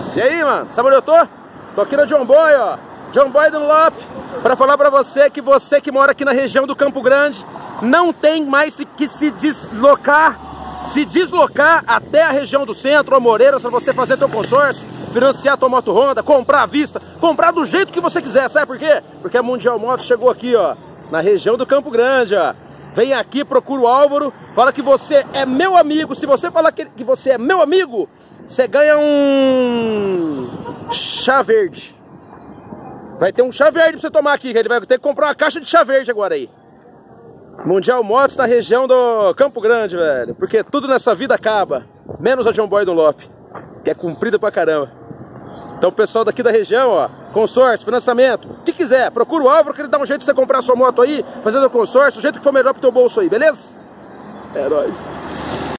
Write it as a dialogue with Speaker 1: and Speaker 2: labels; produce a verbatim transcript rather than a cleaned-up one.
Speaker 1: E aí, mano, sabe onde eu tô? Tô aqui no John Boy, ó. John Boy Dunlop, pra falar pra você que você que mora aqui na região do Campo Grande não tem mais que se deslocar, se deslocar até a região do centro ou Moreiras pra você fazer teu consórcio, financiar tua moto Honda, comprar à vista, comprar do jeito que você quiser, sabe por quê? Porque a Mundial Motos chegou aqui, ó, na região do Campo Grande, ó. Vem aqui, procura o Álvaro, fala que você é meu amigo. Se você falar que, que você é meu amigo, você ganha um chá verde. Vai ter um chá verde pra você tomar aqui, que ele vai ter que comprar uma caixa de chá verde agora aí. Mundial Motos na região do Campo Grande, velho. Porque tudo nessa vida acaba, menos a John Boy Dunlop, que é comprida pra caramba. Então o pessoal daqui da região, ó, consórcio, financiamento, o que quiser, procura o Álvaro que ele dá um jeito de você comprar a sua moto aí, fazendo o consórcio, do jeito que for melhor pro teu bolso aí, beleza? É nóis.